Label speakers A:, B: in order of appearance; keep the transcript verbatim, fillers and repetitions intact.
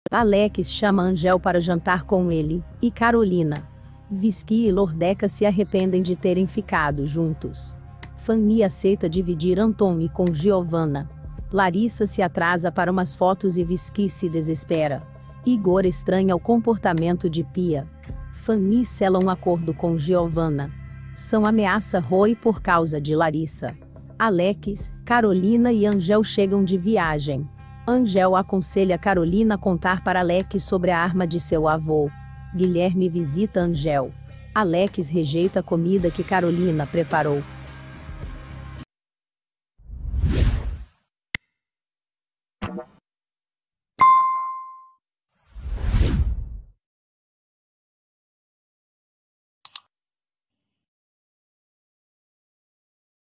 A: Alex chama Angel para jantar com ele, e Carolina, Visky e Lordeca se arrependem de terem ficado juntos. Fanny aceita dividir Antônio com Giovanna. Larissa se atrasa para umas fotos e Visky se desespera. Igor estranha o comportamento de Pia. Fanny sela um acordo com Giovanna. São ameaça Roy por causa de Larissa. Alex, Carolina e Angel chegam de viagem. Angel aconselha Carolina a contar para Alex sobre a arma de seu avô. Guilherme visita Angel. Alex rejeita a comida que Carolina preparou.